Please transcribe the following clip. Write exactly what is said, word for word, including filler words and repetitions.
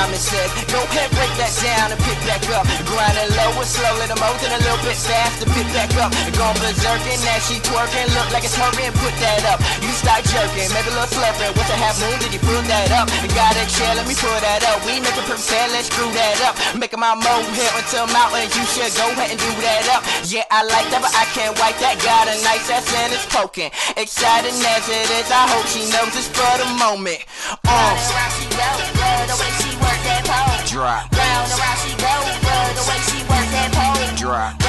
rhyming says. Go ahead, break that down and pick back up. Grind it low and slowly, the most and a little bit faster, pick back up. Gone berserking, now she twerking, look like it's hurrying, put that up. You start jerking, maybe a little slurping. What's a half moon, did you pull that up? Got a chair, let me pull that up. We make a prepare, let's screw that up. Making my mohair until mountains, you should go ahead and do that up. Yeah, I like that, but I can't wipe that. Got a nice ass and it's poking. Exciting as it is, I hope she knows it's for the moment. Uh. Round and round she go, but the way she work that pole. Drop. Round and round she go, but the way she work that pole. Drop.